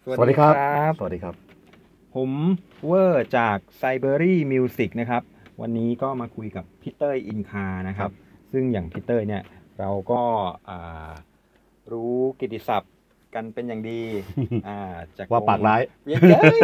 สวัสดีครับสวัสดีครับผมเวอร์จาก Cybery Music นะครับวันนี้ก็มาคุยกับพี่เต้ยอินคานะครับซึ่งอย่างพี่เต้ยเนี่ยเราก็อ่ารู้กิตติศัพท์กันเป็นอย่างดีจากว่าวงปากร้ายเย้ย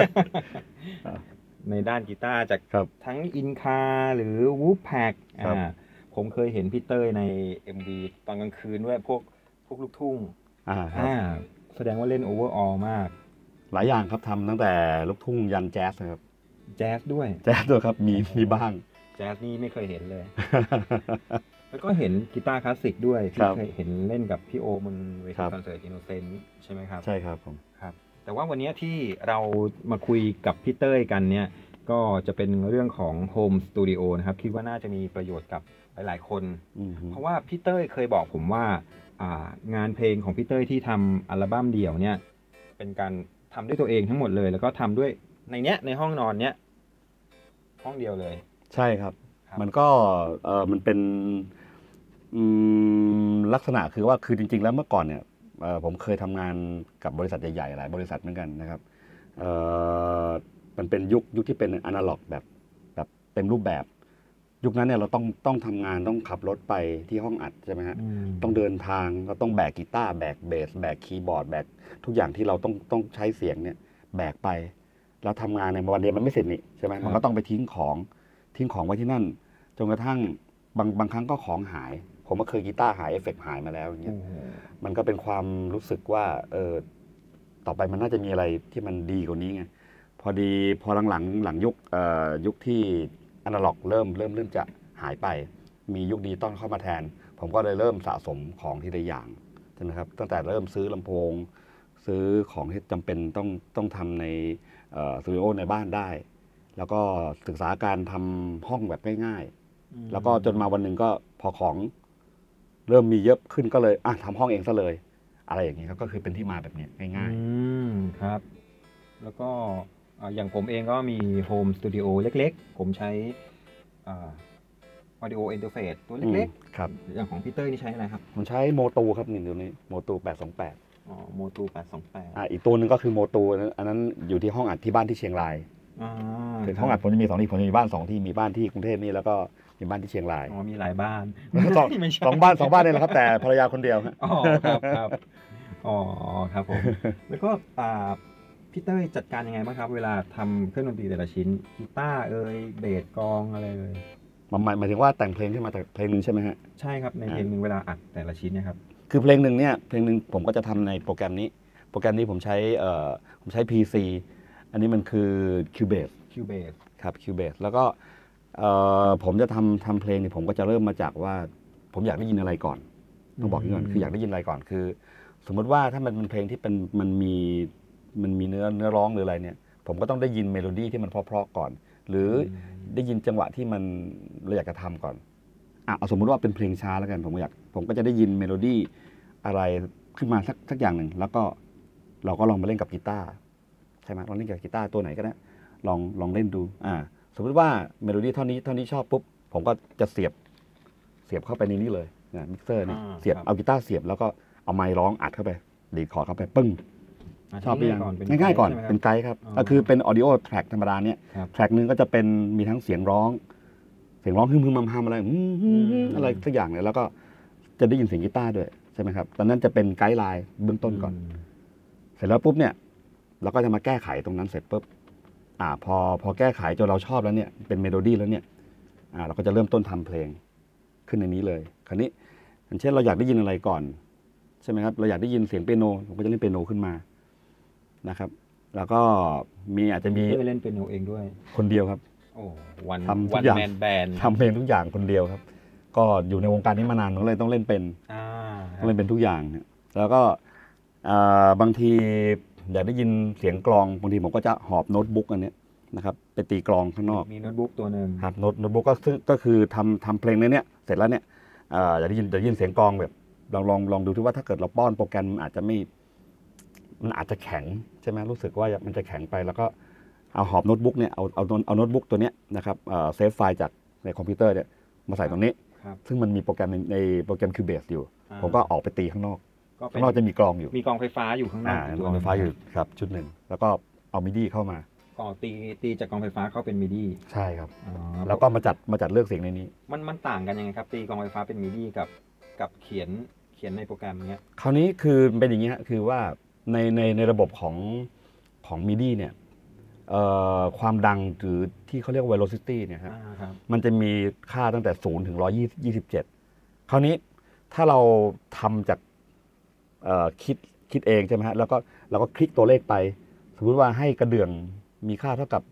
ในด้านกีตาร์จากครับทั้งอินคาหรือวูฟแพกครับผมเคยเห็นพี่เต้ยใน MV ตอนกลางคืนด้วยพวกลูกทุ่งครับแสดงว่าเล่นโอเวอร์ออลมากหลายอย่างครับทำตั้งแต่ลูกทุ่งยันแจ๊สนะครับแจ๊สด้วยแจ๊สด้วยครับมีบ้างแจ๊สนี่ไม่เคยเห็นเลย แล้วก็เห็นกีตาร์คลาสสิกด้วยที่เคยเห็นเล่นกับพี่โอมนเวทีคอนเสิร์ตอินโนเซนต์ใช่ไหมครับใช่ครับผมครับแต่ว่าวันนี้ที่เรามาคุยกับพี่เต้ยกันเนี่ยก็จะเป็นเรื่องของโฮมสตูดิโอนะครับคิดว่าน่าจะมีประโยชน์กับหลายๆคนเพราะว่าพี่เต้ยเคยบอกผมว่างานเพลงของพี่เต้ยที่ทำอัลบั้มเดี่ยวเนี่ยเป็นการทำด้วยตัวเองทั้งหมดเลยแล้วก็ทำด้วยในห้องนอนเนี้ยห้องเดียวเลยใช่ครับมันก็มันเป็นลักษณะคือว่าคือจริงๆแล้วเมื่อก่อนเนี่ยผมเคยทำงานกับบริษัทใหญ่ๆหลายบริษัทเหมือนกันนะครับมันเป็นยุคที่เป็นอนาล็อกแบบเต็มรูปแบบยุคนั้นเนี่ยเราต้องทำงานต้องขับรถไปที่ห้องอัดใช่ไหมฮะต้องเดินทางเราต้องแบกกีตาร์แบกเบสแบกคีย์บอร์ดแบกทุกอย่างที่เราต้องใช้เสียงเนี่ยแบกไปแล้วทำงานในวันเดียวมันไม่เสร็จนี่ใช่ไหมมันก็ต้องไปทิ้งของไว้ที่นั่นจนกระทั่งบางครั้งก็ของหายผมก็เคยกีตาร์หายเอฟเฟกต์หายมาแล้วอย่างเงี้ยมันก็เป็นความรู้สึกว่าต่อไปมันน่าจะมีอะไรที่มันดีกว่านี้ไงพอหลังยุคที่อนาล็อกเริ่มจะหายไปมียุคดิจิตอลเข้ามาแทนผมก็เลยเริ่มสะสมของทีละอย่างใช่ไหมครับตั้งแต่เริ่มซื้อลำโพงซื้อของที่จำเป็นต้องทำในสตูดิโอในบ้านได้แล้วก็ศึกษาการทำห้องแบบง่ายๆแล้วก็จนมาวันหนึ่งก็พอของเริ่มมีเยอะขึ้นก็เลยทำห้องเองซะเลยอะไรอย่างนี้ก็คือเป็นที่มาแบบนี้ง่ายๆครับแล้วก็อย่างผมเองก็มีโฮมสตูดิโอเล็กๆผมใช้Audio Interface ตัวเล็กๆครับอย่างของพี่เต้ยนี่ใช้อะไรครับผมใช้โมตูครับนี่ตัวนี้โมตู828 โมตู828 อีกตัวหนึ่งก็คือโมตูอันนั้นอยู่ที่ห้องอัดที่บ้านที่เชียงรายเป็นห้องอัดผมจะมี2 ที่ผมจะมีบ้าน2 ที่มีบ้านที่กรุงเทพนี่แล้วก็มีบ้านที่เชียงรายมีหลายบ้านสองบ้านเนี่ยแหละครับแต่ภรรยาคนเดียวครับครับครับผมแล้วก็พี่เต้ยจัดการยังไงบ้างครับเวลาทำเครื่องดนตรีแต่ละชิ้นกีตาร์เบสกลองอะไรหมายถึงว่าแต่งเพลงขึ้นมาแต่เพลงหนึ่งใช่ไหมฮะใช่ครับในเพลงหนึ่งเวลาอัดแต่ละชิ้นนะครับคือเพลงหนึ่งผมก็จะทำในโปรแกรมนี้ผมใช้ PC อันนี้มันคือ Cubase ครับ Cubase แล้วก็ผมจะทำเพลงเนี่ยผมก็จะเริ่มมาจากว่าผมอยากได้ยินอะไรก่อนต้องบอกก่อนคืออยากได้ยินอะไรก่อนคือสมมติว่าถ้ามันเป็นเพลงที่มันมีเนื้อร้องหรืออะไรเนี่ยผมก็ต้องได้ยินเมโลดี้ที่มันเพราะๆก่อนหรือได้ยินจังหวะที่เราอยากจะทำก่อนเอาสมมุติว่าเป็นเพลงช้าแล้วกันผมก็จะได้ยินเมโลดี้อะไรขึ้นมาสักอย่างหนึ่งแล้วก็เราก็ลองมาเล่นกับกีตาร์ใช่ไหมลองเล่นกับกีตาร์ตัวไหนก็ได้ลองเล่นดูสมมติว่าเมโลดี้เท่านี้ชอบปุ๊บผมก็จะเสียบเข้าไปในนี้เลยมิกเซอร์เนี่ยเสียบเอากีตาร์เสียบแล้วก็เอาไมค์ร้องอัดเข้าไปดีดคอร์ดเข้าไปปึ้งชอบยังง่ายก่อนเป็นไกด์ครับก็คือเป็น audio track ธรรมดาเนี่ยแทร็กนึงก็จะเป็นมีทั้งเสียงร้องฮึมอะไรอะไรสักอย่างเลยแล้วก็จะได้ยินเสียงกีตาร์ด้วยใช่ไหมครับตอนนั้นจะเป็นไกด์ไลน์เบื้องต้นก่อนเสร็จแล้วปุ๊บเนี่ยเราก็จะมาแก้ไขตรงนั้นเสร็จปุ๊บพอแก้ไขจนเราชอบแล้วเนี่ยเป็นเมโลดี้แล้วเนี่ยเราก็จะเริ่มต้นทำเพลงขึ้นในนี้เลยคราวนี้อย่างเช่นเราอยากได้ยินอะไรก่อนใช่ไหมครับเราอยากได้ยินเสียงเปียโนผมก็จะเล่นเปียโนขึ้นมานะครับแล้วก็อาจจะมีเล่นเปียโนเองด้วยคนเดียวครับทำทุกอย่างทำเพลงทุกอย่างคนเดียวครับก็อยู่ในวงการนี้มานานเลยต้องเล่นเป็นทุกอย่างแล้วก็บางทีอยากได้ยินเสียงกลองบางทีผมก็จะหอบโน้ตบุ๊กอันนี้นะครับไปตีกลองข้างนอกมีโน้ตบุ๊กตัวนึงครับโน้ตบุ๊กก็คือทำเพลงในนี้เสร็จแล้วเนี่ยอยากได้ยินเสียงกลองแบบลองดูที่ว่าถ้าเกิดเราป้อนโปรแกรมมันอาจจะแข็งใช่ไหมรู้สึกว่ามันจะแข็งไปแล้วก็เอาหอบโน้ตบุ๊กเนี่ยเอาโน้ตบุ๊กตัวเนี้ยนะครับเซฟไฟล์จากในคอมพิวเตอร์เนี่ยมาใส่ตรงนี้ซึ่งมันมีโปรแกรมในโปรแกรม Cubase อยู่ผมก็ออกไปตีข้างนอกก็เป็ข้าน งนอกจะมีกลองอยู่มีกลองไฟฟ้าอยู่ข้างนอกกลองไฟฟ้าอยู่ครับชุดหนึ่งแล้วก็เอามิดี้เข้ามาก็ตีจากกลองไฟฟ้าเข้าเป็นมิดี้ใช่ครับแล้วก็มาจัดเลือกเสียงในนี้มันต่างกันยังไงครับตีกลองไฟฟ้าเป็นมิดี้กับเขียนในโปรแกรมเนี้ยคราวนี้คือเป็นอย่างนี้คือว่าในระบบของมิดี้เนี่ยความดังหรือที่เขาเรียกว่า velocity เนี่ยครับมันจะมีค่าตั้งแต่0ถึง127คราวนี้ถ้าเราทำจากคิดเองใช่ไหมฮะแล้วก็เราก็คลิกตัวเลขไปสมมติว่าให้กระเดื่องมีค่าเท่ากับ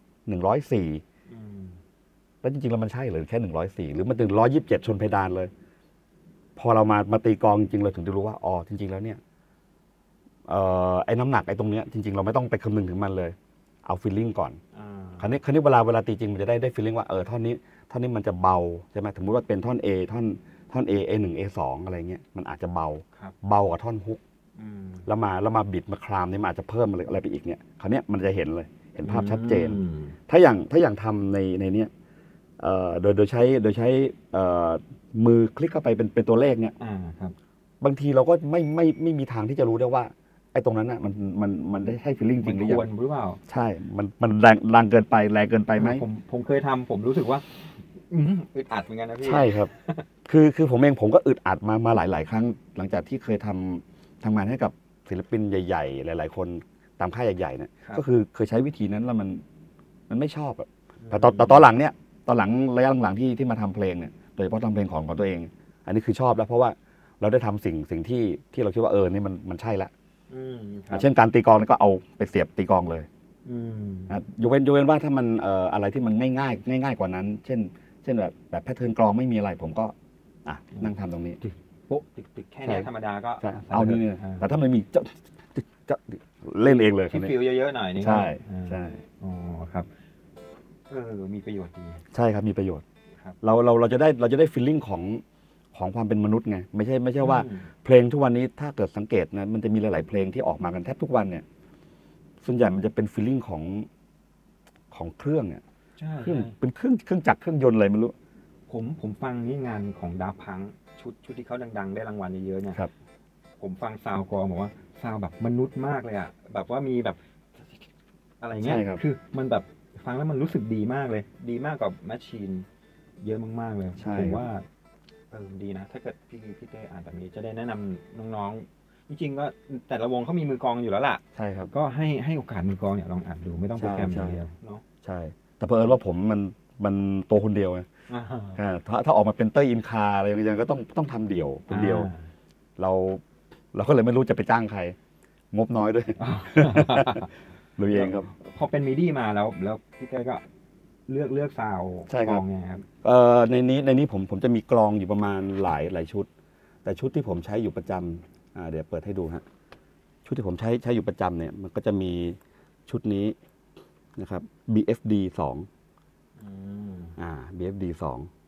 104แล้วจริงๆแล้วมันใช่หรือแค่104หรือมันถึง127ชนเพดานเลยพอเรามาตีกลองจริงๆเราถึงจะรู้ว่าอ๋อจริงๆแล้วเนี่ยไอ้น้ำหนักไอ้ตรงเนี้ยจริงๆเราไม่ต้องไปคำนึงถึงมันเลยเอาฟีลลิ่งก่อนคราวนี้เวลาตีจริงมันจะได้ฟีลลิ่งว่าท่อนนี้มันจะเบาใช่ไหมสมมติว่าเป็นท่อน A ท่อน A1 A2 อะไรเงี้ยมันอาจจะเบากว่าท่อนฮุกแล้วมาบิดมาคลามนี่มันอาจจะเพิ่มอะไรไปอีกเนี่ยคราวนี้มันจะเห็นเลยเห็นภาพชัดเจนถ้าอย่างทำในเนี้ยโดยใช้มือคลิกเข้าไปเป็นตัวเลขเนี่ยบางทีเราก็ไม่มีทางที่จะรู้ได้ว่าไอ้ตรงนั้นน่ะมันได้ใช่ฟีลลิ่งจริงหรือยังหรือเปล่าใช่มันแรงเกินไปไหมผมเคยทำผมรู้สึกว่าอึดอัดเหมือนกันนะพี่ใช่ครับคือผมก็อึดอัดมาหลายครั้งหลังจากที่เคยทำงานให้กับศิลปินใหญ่ๆหลายๆคนตามค่ายใหญ่ๆเนี่ยก็คือเคยใช้วิธีนั้นแล้วมันไม่ชอบแต่ตอนหลังเนี่ยตอนหลังระยะหลังที่มาทำเพลงเนี่ยโดยเฉพาะทำเพลงของตัวเองอันนี้คือชอบแล้วเพราะว่าเราได้ทำสิ่งที่เราคิดว่านี่มันใช่ละเช่นการตีกลองก็เอาไปเสียบตีกลองเลยยกเว้นว่าถ้ามันอะไรที่มันง่ายกว่านั้นเช่นแบบแพทเทิร์นกลองไม่มีอะไรผมก็นั่งทำตรงนี้ปุ๊บติดแค่นี้ธรรมดาก็เอานี่แต่ถ้ามันมีจะเล่นเองเลยที่ฟิลเยอะๆหน่อยนี่ใช่อ๋อครับมีประโยชน์ดีใช่ครับมีประโยชน์เราจะได้ฟีลลิ่งของความเป็นมนุษย์ไงไม่ใช่ว่าเพลงทุกวันนี้ถ้าเกิดสังเกตนะมันจะมีหลายๆเพลงที่ออกมากันแทบทุกวันเนี่ยส่วนใหญ่มันจะเป็นฟีลลิ่งของเครื่องเนี่ยเครื่องเป็นเครื่องจักรเครื่องยนต์อะไรไม่รู้ผมฟังนี่งานของดาพังชุดที่เขาดังๆได้รางวัลเยอะๆเนี่ยผมฟังซาวกลองบอกว่าซาวแบบมนุษย์มากเลยอ่ะแบบว่ามีแบบอะไรเงี้ยคือมันแบบฟังแล้วมันรู้สึกดีมากเลยดีมากกว่าแมชชีนเยอะมากๆเลยผมว่าดีนะถ้าเกิดพี่เต้อ่านแบบนี้จะได้แนะนำน้องๆจริงๆก็แต่ละวงเขามีมือกลองอยู่แล้วล่ะใช่ครับก็ให้โอกาสมือกลองเนี่ยลองอ่านดูไม่ต้องโปรแกรมอย่างเดียวเนาะใช่แต่เผอิญว่าผมมันตัวคนเดียวไงถ้าออกมาเป็นเต้ยอินคาอะไรอย่างเงี้ยก็ต้องทำเดี่ยวคนเดียวเราก็เลยไม่รู้จะไปจ้างใครงบน้อยด้วยดูเองครับพอเป็นมิดี้มาแล้วพี่เต้ก็เลือกซาวกลองไงครับในนี้ผมจะมีกลองอยู่ประมาณหลายชุดแต่ชุดที่ผมใช้อยู่ประจำเดี๋ยวเปิดให้ดูฮะชุดที่ผมใช้อยู่ประจำเนี่ยมันก็จะมีชุดนี้นะครับ BFD 2BFD 2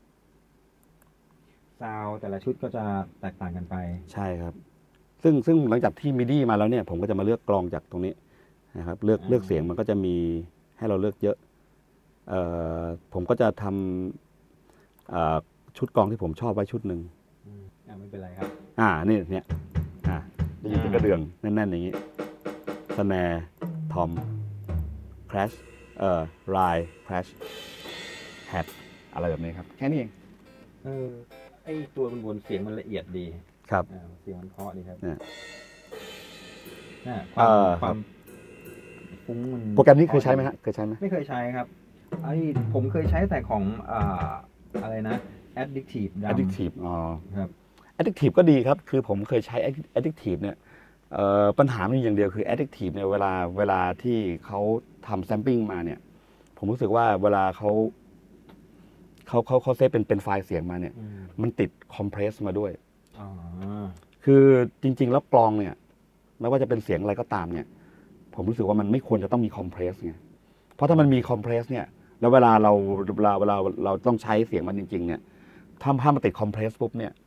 ซาวแต่ละชุดก็จะแตกต่างกันไปใช่ครับซึ่งหลังจากที่มิดี้มาแล้วเนี่ยผมก็จะมาเลือกกลองจากตรงนี้นะครับเลือกเสียงมันก็จะมีให้เราเลือกเยอะผมก็จะทำชุดกลองที่ผมชอบไว้ชุดหนึ่งไม่เป็นไรครับเนี่ยได้ยินเป็นกระเดื่องแน่นๆอย่างนี้สแนร์ทอมคราชไรคราชแฮทอะไรแบบนี้ครับแค่นี้เองไอตัวบนเสียงมันละเอียดดีครับเสียงมันเพราะดีครับความฟุ้งมันโปรแกรมนี้เคยใช้ไหมฮะเคยใช้ไหมไม่เคยใช้ครับผมเคยใช้แต่ของอะไรนะ Addictive ครับ Addictive ก็ดีครับคือผมเคยใช้ Addictive เนี่ยปัญหามันอย่างเดียวคือ Addictive เนี่ยเวลาที่เขาทำ sampling มาเนี่ยผมรู้สึกว่าเวลาเขาเซฟเป็นไฟล์เสียงมาเนี่ยมันติดคอมเพรสมาด้วยคือจริงๆแล้วกลองเนี่ยไม่ว่าจะเป็นเสียงอะไรก็ตามเนี่ยผมรู้สึกว่ามันไม่ควรจะต้องมีคอมเพรสไงเพราะถ้ามันมีคอมเพรสเนี่ยแล้วเวลาเราต้องใช้เสียงมันจริงๆเนี่ยถ้ามันติดคอมเพรสปุ๊บเนี่ย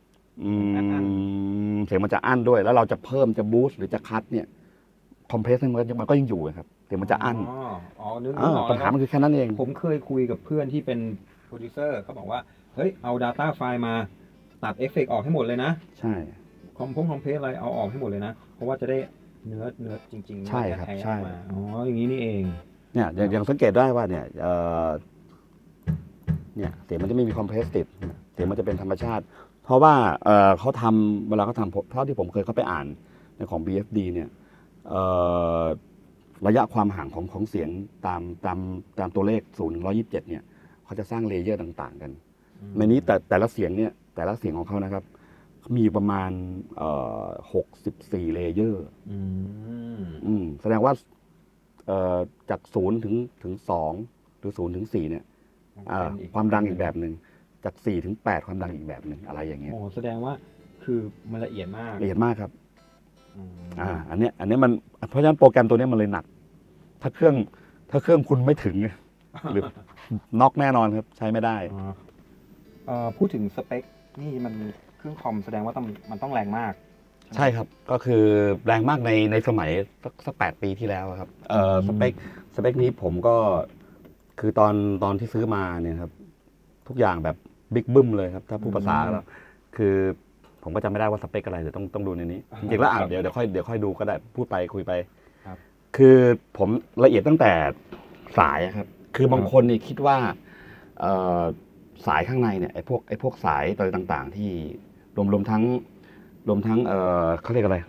เสียงมันจะอั้นด้วยแล้วเราจะเพิ่มจะบูสต์หรือจะคัทเนี่ยคอมเพรสมันก็ยังอยู่ครับเสียงมันจะอั้นปัญหามันคือแค่นั้นเองผมเคยคุยกับเพื่อนที่เป็นโปรดิวเซอร์เขาบอกว่าเฮ้ยเอา Data ไฟล์มาตัดเอฟเฟกต์ออกให้หมดเลยนะใช่คอมเพรสอะไรเอาออกให้หมดเลยนะเพราะว่าจะได้เนื้อจริงๆใช่ครับใช่อ๋ออย่างนี้นี่เองเนี่ยอย่างสังเกตได้ว่าเนี่ยเสียงมันจะไม่มีคอมเพรสติดเสียงมันจะเป็นธรรมชาติ เพราะว่าเขาทำเวลาเขาทำเท่าที่ผมเคยเข้าไปอ่านในของ BFD เนี่ยระยะความห่างของเสียงตามตัวเลข0 ถึง 127เนี่ยเขาจะสร้างเลเยอร์ต่างๆกันในนี้แต่ละเสียงเนี่ยแต่ละเสียงของเขานะครับมีประมาณ64เลเยอร์แสดงว่าจาก0ถึง2หรือ0ถึง4เนี่ยความดังอีกแบบหนึ่งจาก4ถึง8ความดังอีกแบบหนึ่งอะไรอย่างเงี้ยโอ้แสดงว่าคือมันละเอียดมากละเอียดมากครับอันนี้มันเพราะฉะนั้นโปรแกรมตัวนี้มันเลยหนักถ้าเครื่องคุณไม่ถึงหรือน็อกแน่นอนครับใช้ไม่ได้พูดถึงสเปคนี่มันเครื่องคอมแสดงว่ามันต้องแรงมากใช่ครับก็คือแรงมากในสมัยสัก8 ปีที่แล้วครับสเปคนี้ผมก็คือตอนที่ซื้อมาเนี่ยครับทุกอย่างแบบบิ๊กบึ้มเลยครับถ้าพูดภาษาแล้วคือผมก็จำไม่ได้ว่าสเปคอะไรเดี๋ยวต้องดูในนี้จริงๆแล้วเดี๋ยวค่อยดูก็ได้พูดไปคุยไปคือผมละเอียดตั้งแต่สายครับคือบางคนนี่คิดว่าสายข้างในเนี่ยไอ้พวกสายตัวต่างๆที่รวมทั้งเขาเรียกอะไร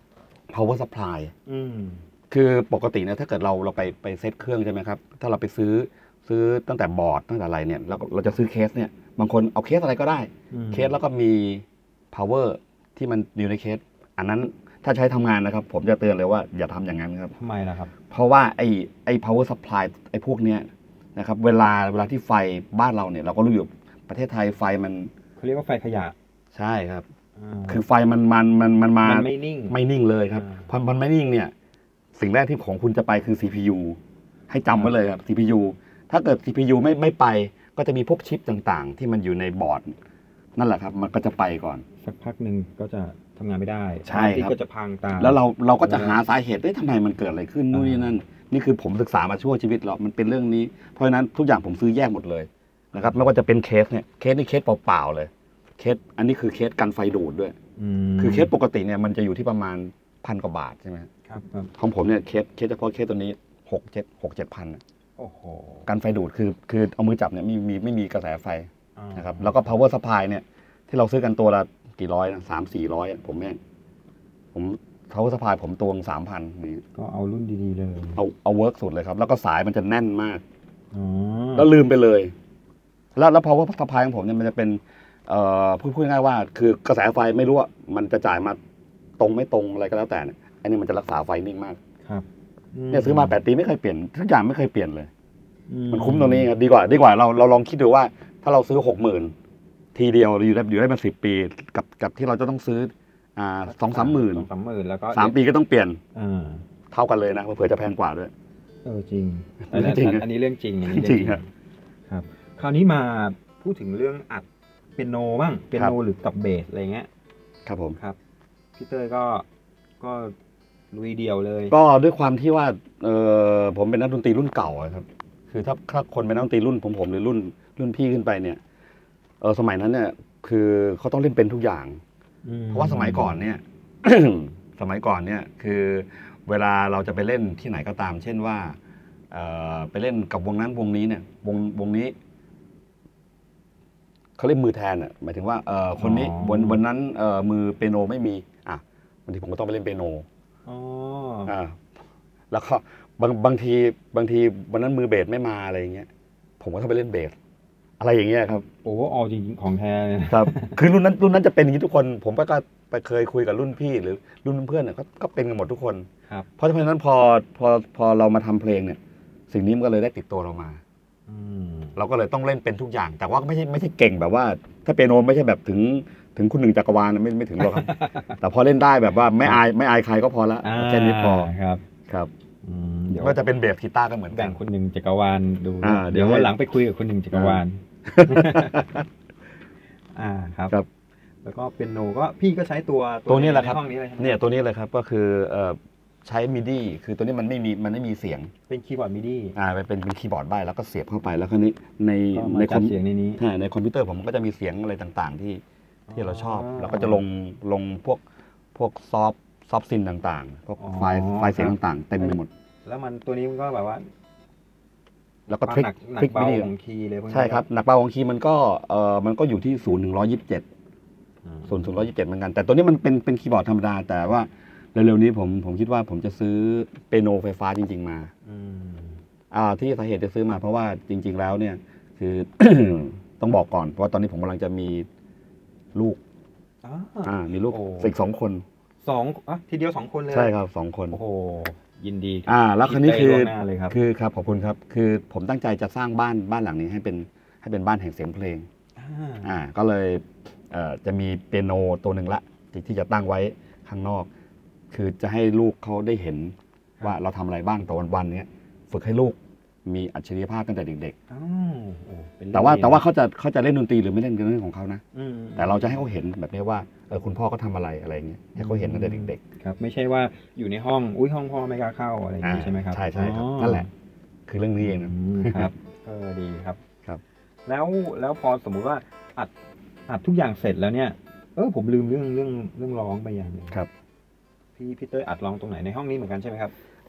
power supply คือปกติเนี่ยถ้าเกิดเราไปเซตเครื่องใช่ไหมครับถ้าเราไปซื้อตั้งแต่บอร์ดตั้งแต่อะไรเนี่ยเราจะซื้อเคสเนี่ยบางคนเอาเคสอะไรก็ได้เคสแล้วก็มี power ที่มันอยู่ในเคสอันนั้นถ้าใช้ทำงานนะครับผมจะเตือนเลยว่าอย่าทำอย่างนั้นครับทำไมล่ะครับเพราะว่าไอ้ power supply ไอ้พวกเนี้ยนะครับเวลาที่ไฟบ้านเราเนี่ยเราก็รู้อยู่ประเทศไทยไฟมันเขาเรียกว่าไฟขยะใช่ครับคือไฟมันมาไม่นิ่งเลยครับพอมันไม่นิ่งเนี่ยสิ่งแรกที่ของคุณจะไปคือ CPU ให้จำไว้เลยครับ CPU ถ้าเกิด CPU ไม่ไปก็จะมีพวกชิปต่างๆที่มันอยู่ในบอร์ดนั่นแหละครับมันก็จะไปก่อนสักพักหนึ่งก็จะทำงานไม่ได้ใช่ครับก็จะพังตามแล้วเราก็จะหาสาเหตุได้ทำไมมันเกิดอะไรขึ้นนู่นนี่นั่นนี่คือผมศึกษามาชั่วชีวิตเรามันเป็นเรื่องนี้เพราะฉะนั้นทุกอย่างผมซื้อแยกหมดเลยนะครับไม่ว่าจะเป็นเคสเนี่ยเคสนี่เคสเปล่าๆเลยเคสอันนี้คือเคสกันไฟดูดด้วยคือเคสปกติเนี่ยมันจะอยู่ที่ประมาณ1,000 กว่าบาทใช่ไหมครับของผมเนี่ยเคสเฉพาะเคสตัวนี้6-7 พันโอ้โหกันไฟดูดคือเอามือจับเนี่ยไม่มีกระแสไฟนะครับแล้วก็ power supply เนี่ยที่เราซื้อกันตัวละกี่ร้อยนะ300-400ผมpower supply ผมตัว3,000นี่ก็เอารุ่นดีๆเลยเอาเวิร์กสุดเลยครับแล้วก็สายมันจะแน่นมากแล้วลืมไปเลยแล้ว power supply ของผมเนี่ยมันจะเป็นพูดง่ายๆว่าคือกระแสไฟไม่รู้ว่ามันจะจ่ายมาตรงไม่ตรงอะไรก็แล้วแต่เนี่ยอันนี้มันจะรักษาไฟนิ่งมากครับเนี่ยซื้อมา8 ปีไม่เคยเปลี่ยนทุกอย่างไม่เคยเปลี่ยนเลยมันคุ้มตรงนี้ครับดีกว่าเราลองคิดดูว่าถ้าเราซื้อ60,000ทีเดียวอยู่ได้มา10 ปีกับที่เราจะต้องซื้อ2-3 หมื่นแล้วก็ 3 ปีก็ต้องเปลี่ยนเท่ากันเลยนะเผื่อจะแพงกว่าด้วยจริงอันนี้เรื่องจริงจริงครับคราวนี้มาพูดถึงเรื่องอัดเปียโนบ้างเปียโนหรือกับเบสอะไรเงี้ยครับผมครับพี่เต้ยก็ลุยเดี่ยวเลยก็ด้วยความที่ว่าผมเป็นนักดนตรีรุ่นเก่าครับคือถ้าคนเป็นนักดนตรีรุ่นผมหรือรุ่นพี่ขึ้นไปเนี่ยสมัยนั้นเนี่ยคือเขาต้องเล่นเป็นทุกอย่างเพราะว่าสมัยก่อนเนี่ย คือเวลาเราจะไปเล่นที่ไหนก็ตามเช่นว่าไปเล่นกับวงนั้นวงนี้เนี่ยวงนี้เขาเล่นมือแทนหมายถึงว่าคนนี้วันนั้นมือเปียโนไม่มีบางทีผมก็ต้องไปเล่นเปียโนแล้วก็บางทีวันนั้นมือเบสไม่มาอะไรอย่างเงี้ยผมก็ต้องไปเล่นเบสอะไรอย่างเงี้ยครับโอ้จริงของแท้ครับคือรุ่นนั้นจะเป็นอย่างนี้ทุกคนผมก็ไปเคยคุยกับรุ่นพี่หรือรุ่นเพื่อนเนี่ยก็เป็นกันหมดทุกคนเพราะฉะนั้นพอเรามาทำเพลงเนี่ยสิ่งนี้มันก็เลยได้ติดตัวเรามาเราก็เลยต้องเล่นเป็นทุกอย่างแต่ว่าไม่ใช่เก่งแบบว่าถ้าเปียโนไม่ใช่แบบถึงคุณหนึ่งจักรวาลไม่ถึงหรอกครับแต่พอเล่นได้แบบว่าไม่อายใครก็พอละแค่นี้พอครับก็จะเป็นเบสกีตาร์ก็เหมือนกันแบ่งคนหนึ่งจักรวาลดูเดี๋ยววันหลังไปคุยกับคนหนึ่งจักรวาลครับแล้วก็เปียโนก็พี่ก็ใช้ตัวนี้แหละครับเนี่ยตัวนี้เลยครับก็คือใช้มิดี้คือตัวนี้มันไม่มีเสียงเป็นคีย์บอร์ดมิดี้เป็นคีย์บอร์ดใบแล้วก็เสียบเข้าไปแล้วคราวนี้ในคอมเสียงในคอมพิวเตอร์ผมก็จะมีเสียงอะไรต่างๆที่เราชอบเราก็จะลงพวกพวกซอฟซินต่างๆพวกไฟล์เสียงต่างๆเต็มไปหมดแล้วมันตัวนี้มันก็แบบว่าแล้วก็ทริคเบาของคีย์เลยใช่ครับหนักเบาของคีย์มันก็อยู่ที่0 ถึง 1270 ถึง 127เหมือนกันแต่ตัวนี้มันเป็นคีย์บอร์ดธรรมดาแต่ว่าเร็วๆนี้ผมคิดว่าผมจะซื้อเปียโนไฟฟ้าจริงๆมาที่สาเหตุจะซื้อมาเพราะว่าจริงๆแล้วเนี่ยคือ ต้องบอกก่อนเพราะว่าตอนนี้ผมกำลังจะมีลูกมีลูกอีก2 คนทีเดียว2 คนเลยใช่ครับ2 คนโอ้โหยินดีแล้วคันนี้คือครับขอบคุณครับคือผมตั้งใจจะสร้างบ้านหลังนี้ให้เป็นบ้านแห่งเสียงเพลงก็เลยจะมีเปียโนตัวหนึ่งละที่จะตั้งไว้ข้างนอกคือจะให้ลูกเขาได้เห็นว่าเราทำอะไรบ้างต่อวันๆนี้ฝึกให้ลูกมีอัจฉริยภาพตั้งแต่เด็กๆแต่ว่าเขาจะเล่นดนตรีหรือไม่เล่นกันเรื่องของเขานะแต่เราจะให้เขาเห็นแบบนี้ว่าคุณพ่อก็ทำอะไรอย่างเงี้ยให้เขาเห็นตั้งแต่เด็กๆครับไม่ใช่ว่าอยู่ในห้องห้องพ่อไม่กล้าเข้าอะไรอย่างนี้ใช่ไหมครับใช่ครับนั่นแหละคือเรื่องนี้เองนะครับดีครับแล้วพอสมมุติว่าอัดทุกอย่างเสร็จแล้วเนี่ยผมลืมเรื่องร้องไปอย่างนึงครับพี่เต้ยอัดร้องตรงไหนในห้องนี้เหมือนกันใช่ไหมครับ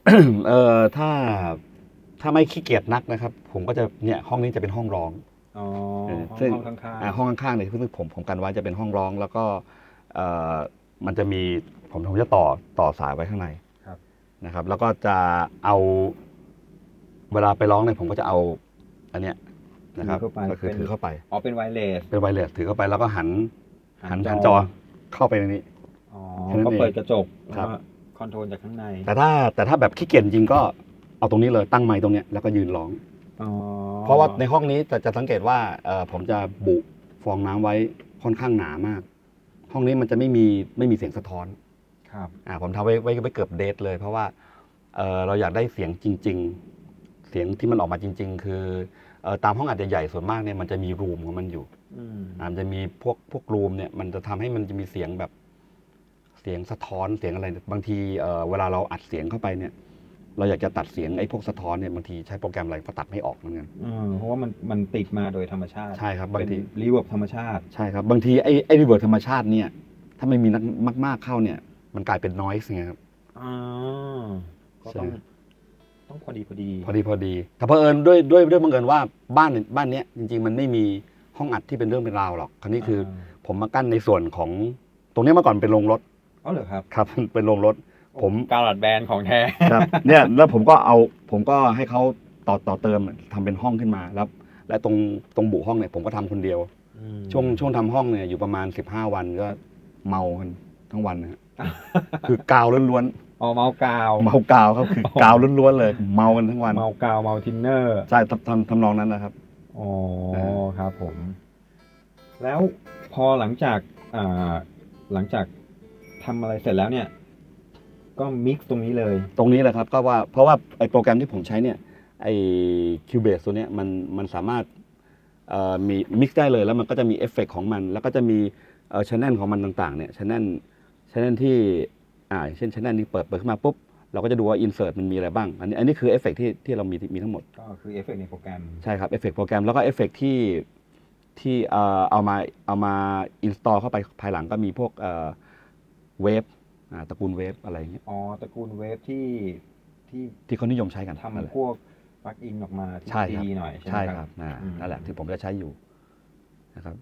ถ้าไม่ขี้เกียจนักนะครับผมก็จะเนี่ยห้องนี้จะเป็นห้องร้องห้องข้างๆห้องข้างๆเนี่ยซึ่งผมกันไว้จะเป็นห้องร้องแล้วก็มันจะมีผมจะต่อสายไว้ข้างในนะครับแล้วก็จะเอาเวลาไปร้องเนี่ยผมก็จะเอาอันเนี้ยนะครับก็คือถือเข้าไปเป็นไวเลสถือเข้าไปแล้วก็หันจอเข้าไปในนี้ก็เปิดกระจกแล้วคอนโทรลจากข้างในแต่ถ้าแบบขี้เกียจจริงก็เอาตรงนี้เลยตั้งไมค์ตรงเนี้ยแล้วก็ยืนร้องเพราะว่าในห้องนี้จะสังเกตว่าผมจะบุฟองน้ำไว้ค่อนข้างหนามากห้องนี้มันจะไม่มีเสียงสะท้อนครับผมทำไว้เกือบเดทเลยเพราะว่าเราอยากได้เสียงจริงๆเสียงที่มันออกมาจริงๆคือตามห้องอัดใหญ่ๆส่วนมากเนี่ยมันจะมีรูมของมันอยู่มันจะมีพวกรูมเนี่ยมันจะทำให้มันจะมีเสียงแบบเสียงสะท้อนเสียงอะไรบางทีเวลาเราอัดเสียงเข้าไปเนี่ยเราอยากจะตัดเสียงไอ้พวกสะท้อนเนี่ยบางทีใช้โปรแกรมอะไรก็ตัดไม่ออกเหมือนกันเพราะว่ามันติดมาโดยธรรมชาติใช่ครับบางทีรีเวิร์บธรรมชาติใช่ครับบางทีไอ้รีเวิร์บธรรมชาติเนี่ยถ้าไม่มีนักมากๆเข้าเนี่ยมันกลายเป็นนอยส์ไงครับก็ต้องพอดีแต่เพอเอิญด้วยบังเอิญว่าบ้านเนี้ยจริงๆมันไม่มีห้องอัดที่เป็นเรื่องเป็นราวหรอกคราวนี้คือผมมากั้นในส่วนของตรงนี้เมื่อก่อนเป็นโรงรถเหรอครับครับเป็นโรงรถผมกาวลัดแบนของแท้ครับเนี่ยแล้วผมก็ให้เขาต่อเติมทำเป็นห้องขึ้นมาแล้วตรงบุห้องเนี่ยผมก็ทำคนเดียวช่วงทำห้องเนี่ยอยู่ประมาณ15 วันก็เมากันทั้งวันนะคือกาวล้วนๆเมากาวครับคือกาวล้วนๆเลยเมากันทั้งวันเมากาวเมาทินเนอร์ใช่ทำนองนั้นนะครับครับผมแล้วพอหลังจากทำอะไรเสร็จแล้วเนี่ยก็มิกซ์ตรงนี้เลยตรงนี้แหละครับก็ว่าเพราะว่าไอ้โปรแกรมที่ผมใช้เนี่ยไอ้ Cubase ตัวเนี้ยมันสามารถมีมิกซ์ได้เลยแล้วมันก็จะมีเอฟเฟกต์ของมันแล้วก็จะมีchannel ของมันต่างๆเนี่ย channel ที่เช่น channel นี้เปิดขึ้นมาปุ๊บเราก็จะดูว่า insert มันมีอะไรบ้างอันนี้คือเอฟเฟกต์ที่เรามีทั้งหมดก็คือเอฟเฟกต์ในโปรแกรมใช่ครับเอฟเฟกต์โปรแกรมแล้วก็เอฟเฟกต์ที่เอามา install เข้าไปภายหลังก็มีพวกเวฟตระกูลเวฟอะไรอย่างเงี้ยตระกูลเวฟที่เขานิยมใช้กันทำพวกปลั๊กอินออกมาที่ดีหน่อยใช่ครับนั่นแหละที่ผมจะใช้อยู่นะครับ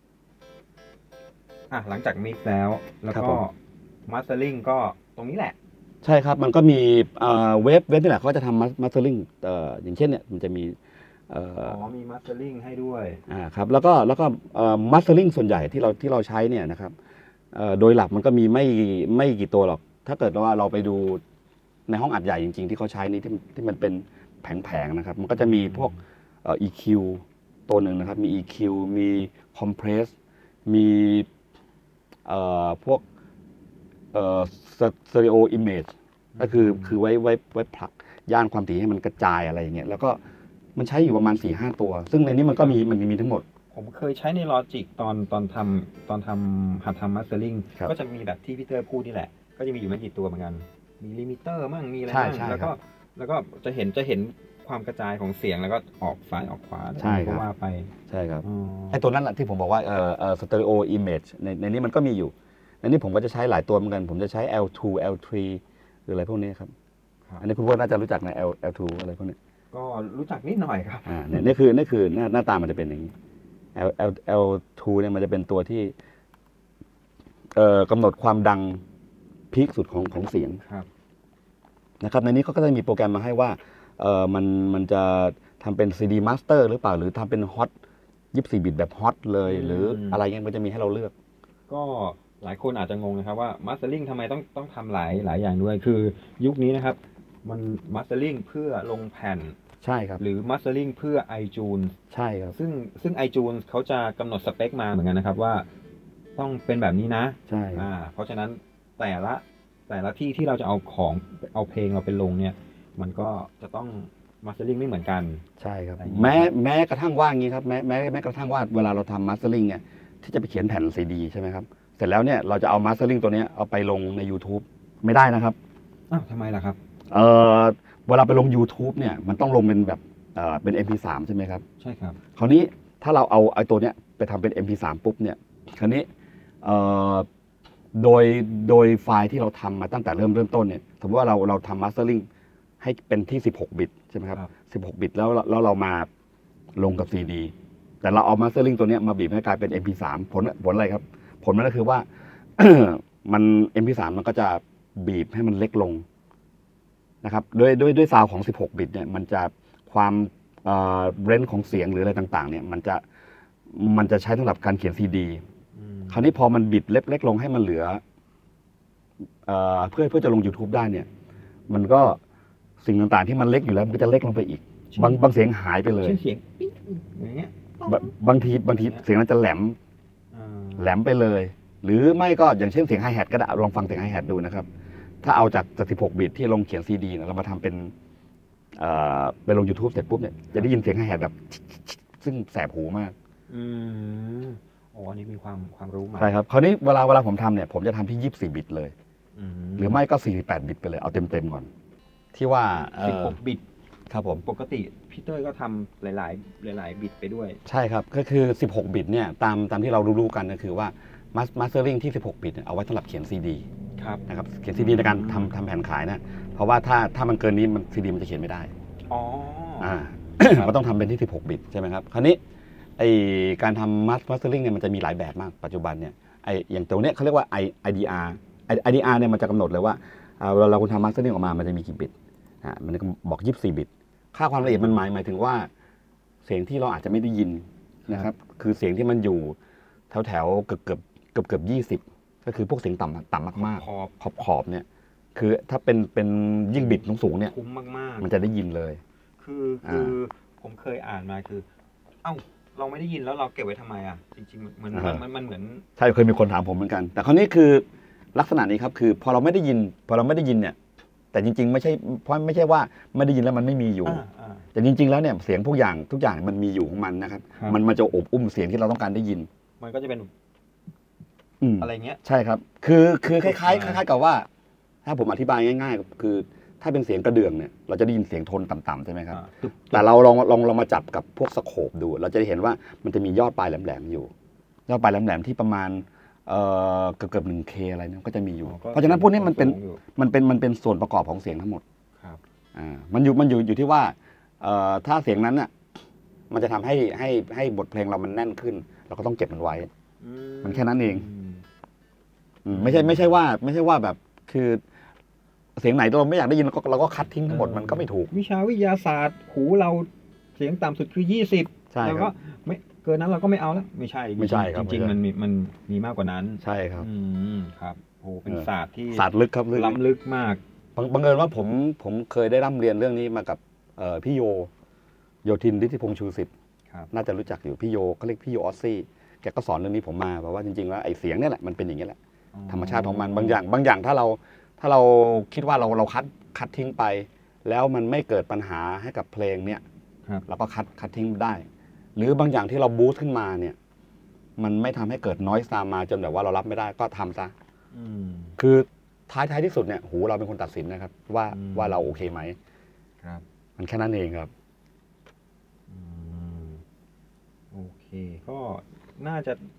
หลังจากมิกซ์แล้วก็มาสเตอร์ลิงก็ตรงนี้แหละใช่ครับมันก็มีเวฟนี่แหละเขาจะทำมาสเตอร์ลิงอย่างเช่นเนี่ยมันจะมีมีมาสเตอร์ลิงให้ด้วยครับแล้วก็มาสเตอร์ลิงส่วนใหญ่ที่เราใช้เนี่ยนะครับโดยหลักมันก็มีไม่กี่ตัวหรอกถ้าเกิดว่าเราไปดูในห้องอัดใหญ่จริงๆที่เขาใช้นี่ที่มันเป็นแผงๆนะครับมันก็จะมีพวกEQ ตัวหนึ่งนะครับมี EQ มี Compress มีพวกStereo Image ก็คือไว้ผลักย่านความถี่ให้มันกระจายอะไรอย่างเงี้ยแล้วก็มันใช้อยู่ประมาณ 4-5 ตัวซึ่งในนี้มันมีทั้งหมดผมเคยใช้ใน Logic ตอนทำหัดทำ Mastering ก็จะมีแบบที่พี่เตอร์พูดนี่แหละก็จะมีอยู่ไม่กี่ตัวเหมือนกันมีลิมิเตอร์มั่งมีอะไรมั่งแล้วก็จะเห็นความกระจายของเสียงแล้วก็ออกซ้ายออกขวาก็ว่าไปใช่ครับไอ้ตัวนั้นแหละที่ผมบอกว่าStereo Image ในนี้มันก็มีอยู่อันนี้ผมก็จะใช้หลายตัวเหมือนกันผมจะใช้ L2 L3 หรืออะไรพวกนี้ครับอันนี้คุณพ่อน่าจะรู้จักใน L2 อะไรพวกนี้ก็รู้จักนิดหน่อยครับเนี่ยนี่คือหน้าตามันจะเป็นอย่างนี้ L2 เนี่ยมันจะเป็นตัวที่กำหนดความดังพีคสุดของเสียงนะครับในนี้เขาก็จะมีโปรแกรมมาให้ว่ามันจะทำเป็น CD Master หรือเปล่าหรือทำเป็นฮอต24 บิตแบบฮอตเลยหรืออะไรเงี้ยมันจะมีให้เราเลือกก็หลายคนอาจจะงงนะครับว่า Mastering ทำไมต้องทำหลายอย่างด้วยคือยุคนี้นะครับมัน Mastering เพื่อลงแผ่นใช่ครับหรือ Mastering เพื่อ iTunes ใช่ครับซึ่ง iTunes เขาจะกำหนดสเปคมาเหมือนกันนะครับว่าต้องเป็นแบบนี้นะใช่เพราะฉะนั้นแต่ละที่เราจะเอาเพลงเราไปลงเนี่ยมันก็จะต้อง Mastering ไม่เหมือนกันใช่ครับแม้กระทั่งว่างี้ครับแม้กระทั่งว่าเวลาเราทำ Mastering เนี่ยที่จะไปเขียนแผ่นซีดีใช่ไหมครับเสร็จแล้วเนี่ยเราจะเอา Mastering ตัวนี้เอาไปลงใน YouTube ไม่ได้นะครับทำไมล่ะครับเวลาไปลง YouTube เนี่ยมันต้องลงเป็นแบบเป็น MP3 ใช่ไหมครับใช่ครับคราวนี้ถ้าเราเอาไอ้ตัวเนี้ยไปทำเป็น MP3 ปุ๊บเนี่ยคราวนี้โดยไฟล์ที่เราทำมาตั้งแต่เริ่มต้นเนี่ยสมมติว่าเราทำ Mastering ให้เป็นที่16 บิตใช่ไหมครับ16 บิตแล้วเรามาลงกับ CD แต่เราเอา Mastering ตัวนี้มาบีบให้กลายเป็น MP3 ผลอะไรครับผลมันก็คือว่า มัน MP3 มันก็จะบีบให้มันเล็กลงนะครับด้วยซาวของ16 บิตเนี่ยมันจะความเรนจ์ของเสียงหรืออะไรต่างๆเนี่ยมันจะใช้สำหรับการเขียนซีดีคราวนี้พอมันบิดเล็กลงให้มันเหลือเพื่อจะลง YouTube ได้เนี่ยมันก็สิ่งต่างๆที่มันเล็กอยู่แล้วมันก็จะเล็กลงไปอีกบางเสียงหายไปเลยเสียงปิ๊งอย่างเงี้ยบางทีเสียงนั้นจะแหลมไปเลยหรือไม่ก็อย่างเช่นเสียงไฮแฮทก็ได้ลองฟังเสียงไฮแฮทดูนะครับถ้าเอาจาก16 บิตที่ลงเขียนซีดีเรามาทำเป็นไปลง YouTube เสร็จปุ๊บเนี่ยจะได้ยินเสียงไฮแฮทแบบซึ่งแสบหูมากอันนี้มีความรู้มาใช่ครับคราวนี้เวลาผมทำเนี่ยผมจะทำที่24 บิตเลยหรือไม่ก็48 บิตไปเลยเอาเต็มก่อนที่ว่า 16 บิตครับผมปกติพี่เต้ยก็ทำหลายบิตไปด้วยใช่ครับก็คือ16 บิตเนี่ยตามที่เรารู้กันก็คือว่าMastering ที่16 บิตเอาไว้สำหรับเขียนซีดีนะครับเขียนซีดีในการทำแผ่นขายนะเพราะว่าถ้ามันเกินนี้ซีดีมันจะเขียนไม่ได้มันต้องทำเป็นที่16 บิตใช่ไหมครับคราวนี้ไอการทำ Mastering เนี่ยมันจะมีหลายแบบมากปัจจุบันเนี่ยอย่างตัวเนี้ยเขาเรียกว่า IDR เนี่ยมันจะกำหนดเลยว่าเวลาเราคุณทำ Mastering ออกมามันจะมีกี่บิตมันบอก24 บิตค่าความละเอียดมันหมายถึงว่าเสียงที่เราอาจจะไม่ได้ยินนะครับคือเสียงที่มันอยู่แถวเกือบ20ก็คือพวกเสียงต่ำมากๆขอบเนี่ยคือถ้าเป็นยิ่งบิตสูงเนี่ยคุ้มมากๆมันจะได้ยินเลยคือผมเคยอ่านมาคือเราไม่ได้ยินแล้วเราเก็บไว้ทำไมจริงๆมันเหมือนใช่เคยมีคนถามผมเหมือนกันแต่คราวนี้คือลักษณะนี้ครับคือพอเราไม่ได้ยินเนี่ยแต่จริงๆไม่ใช่ว่าไม่ได้ยินแล้วมันไม่มีอยู่แต่จริงๆแล้วเนี่ยเสียงทุกอย่างมันมีอยู่ของมันนะครับมันจะอบอุ้มเสียงที่เราต้องการได้ยินมันก็จะเป็นอะไรเงี้ยใช่ครับคือคล้ายๆกับว่าถ้าผมอธิบายง่ายๆคือถ้าเป็นเสียงกระเดื่องเนี่ยเราจะได้ยินเสียงโทนต่ำๆใช่ไหมครับแต่เราลองมาจับกับพวกสโคปดูเราจะได้เห็นว่ามันจะมียอดปลายแหลมๆอยู่ยอดปลายแหลมๆที่ประมาณเกือบ 1K อะไรเนี่ยก็จะมีอยู่เพราะฉะนั้นพวกนี้มันเป็นส่วนประกอบของเสียงทั้งหมดมันอยู่ที่ว่าถ้าเสียงนั้นน่ะมันจะทำให้บทเพลงเรามันแน่นขึ้นเราก็ต้องเก็บมันไว้มันแค่นั้นเองไม่ใช่ว่าแบบคือเสียงไหนเราไม่อยากได้ยินเราก็คัดทิ้งทั้งหมดมันก็ไม่ถูกวิชาวิทยาศาสตร์หูเราเสียงต่ำสุดคือ20แล้วก็ไม่เกินนั้นเราก็ไม่เอาแล้วไม่ใช่ครับจริงๆมันมีมากกว่านั้นใช่ครับครับโอ้เป็นศาสตร์ที่ศาสตร์ลึกครับล้ำลึกมากบังเอิญว่าผมเคยได้ร่ำเรียนเรื่องนี้มากับพี่โยธินฤทธิพงษ์ชูสิทธิ์น่าจะรู้จักอยู่พี่โยเขาเรียกพี่โยออสซี่แกก็สอนเรื่องนี้ผมมาบอกว่าจริงๆแล้วไอ้เสียงนี่แหละมันเป็นอย่างนี้แหละธรรมชาติของมันบางอย่างถ้าเราคิดว่าเราคัดทิ้งไปแล้วมันไม่เกิดปัญหาให้กับเพลงเนี่ยเราก็คัดทิ้งได้หรือบางอย่างที่เราบูสต์ขึ้นมาเนี่ยมันไม่ทำให้เกิดน้อยตามมาจนแบบว่าเรารับไม่ได้ก็ทำซะคือท้ายที่สุดเนี่ยหูเราเป็นคนตัดสินนะครับว่าเราโอเคไหมมันแค่นั้นเองครับโอเคก็น่าจะ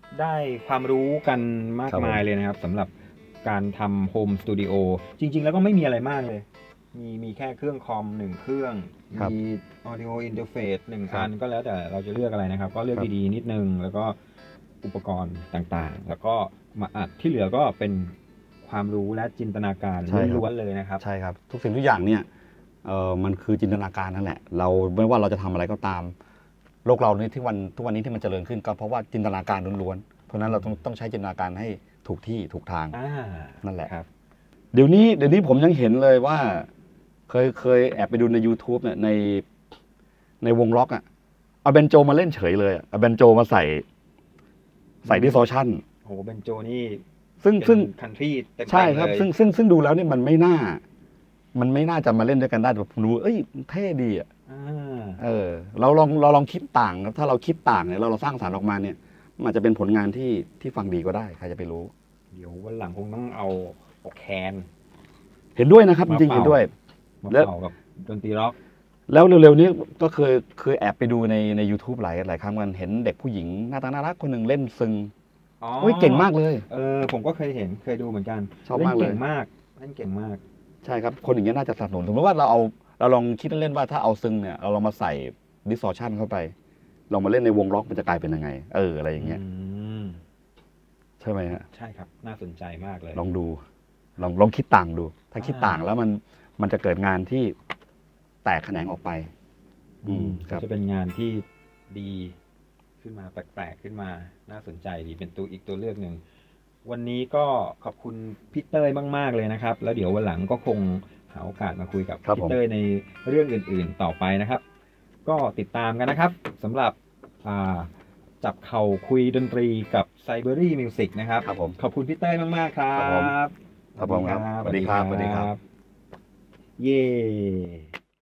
ได้ความรู้กันมากครับมายเลยนะครับสำหรับการทำโฮมสตูดิโอจริง ๆ แล้วก็ไม่มีอะไรมากเลย มีแค่เครื่องคอม1เครื่องครับมี audio interface 1 ครัอับนก็แล้วแต่เราจะเลือกอะไรนะครับ ก็เลือกครับดีๆนิดนึง แล้วก็อุปกรณ์ต่างๆ แล้วก็มาอัดที่เหลือก็เป็นความรู้และจินตนาการใช่ครับล้วนๆเลยนะครับใช่ครับ ทุกสิ่งทุกอย่างเนี่ยมันคือจินตนาการนั่นแหละ เราไม่ว่าเราจะทำอะไรก็ตาม โลกเรานี่ทุกวันนี้ที่มันเจริญขึ้นก็เพราะว่าจินตนาการล้วนๆเพราะฉะนั้นเราต้องใช้จินตนาการให้ถูกที่ถูกทางนั่นแหละครับเดี๋ยวนี้ผมยังเห็นเลยว่าเคยแอบไปดูใน YouTube เนี่ยในวงล็อกอ่ะเอาเบนโจมาเล่นเฉยเลยอะเอาเบนโจมาใส่ดิสโทชันโหเบนโจนี่ซึ่งคันทรีเต็มๆใช่ครับเลยซึ่งดูแล้วเนี่ยมันไม่น่าจะมาเล่นด้วยกันได้แต่ผมดูเอ้ยเท่ดีอ่ะ เราลองคิดต่างถ้าเราคิดต่างเนี่ยเราสร้างสรรค์ออกมาเนี่ยมันอาจจะเป็นผลงานที่ฟังดีก็ได้ใครจะไปรู้เดี๋ยววันหลังคงต้องเอาแคนเห็นด้วยนะครับจริงๆเห็นด้วยมาแล้วเป่ากับดนตรีร็อกแล้วเร็วๆนี้ก็เคยแอบไปดูใน YouTube หลายครั้งมันเห็นเด็กผู้หญิงหน้าตาน่ารักคนหนึ่งเล่นซึงโอ้ยเก่งมากเลยผมก็เคยดูเหมือนกันชอบมากเลยเล่นเก่งมากเล่นเก่งมากใช่ครับคนอย่างเงี้ยน่าจะสนับสนุนสมมติว่าเราลองคิดเล่นๆว่าถ้าเอาซึงเนี่ยเราลองมาใส่ distortion เข้าไปลองมาเล่นในวงล็อกมันจะกลายเป็นยังไงอะไรอย่างเงี้ยใช่ไหมฮะใช่ครับน่าสนใจมากเลยลองดูลองคิดต่างดู ถ้าคิดต่างแล้วมันจะเกิดงานที่แตกแขนงออกไปครับจะเป็นงานที่ดีขึ้นมาแปลกๆขึ้นมาน่าสนใจดีเป็นอีกตัวเลือกหนึ่งวันนี้ก็ขอบคุณพี่เต้ยมากๆเลยนะครับแล้วเดี๋ยววันหลังก็คงหาโอกาสมาคุยกับพี่เต้ยในเรื่องอื่นๆต่อไปนะครับก็ติดตามกันนะครับสำหรับจับเข่าคุยดนตรีกับ Cybery Music นะครับขอบคุณพี่เต้ยมากๆครับครับผมครับสวัสดีครับเย้